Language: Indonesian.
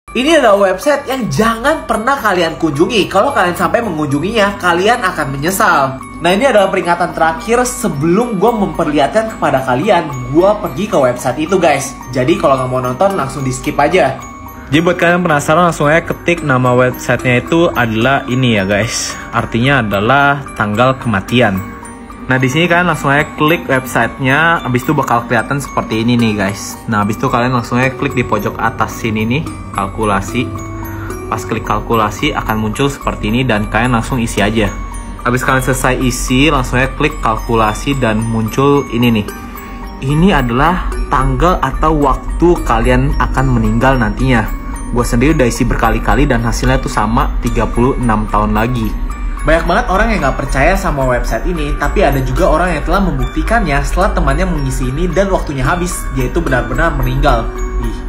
Ini adalah website yang jangan pernah kalian kunjungi. Kalau kalian sampai mengunjunginya, kalian akan menyesal. Nah, ini adalah peringatan terakhir sebelum gue memperlihatkan kepada kalian gue pergi ke website itu, guys. Jadi kalau nggak mau nonton, langsung di skip aja. Jadi buat kalian penasaran, langsung aja ketik nama websitenya itu adalah ini ya guys. Artinya adalah tanggal kematian. Nah di sini kalian langsung aja klik websitenya, habis itu bakal kelihatan seperti ini nih guys. Nah habis itu kalian langsung aja klik di pojok atas sini nih, kalkulasi. Pas klik kalkulasi akan muncul seperti ini dan kalian langsung isi aja. Habis kalian selesai isi, langsung aja klik kalkulasi dan muncul ini nih. Ini adalah tanggal atau waktu kalian akan meninggal nantinya. Gue sendiri udah isi berkali-kali dan hasilnya tuh sama 36 tahun lagi. Banyak banget orang yang gak percaya sama website ini, tapi ada juga orang yang telah membuktikannya setelah temannya mengisi ini dan waktunya habis, dia itu benar-benar meninggal. Ih,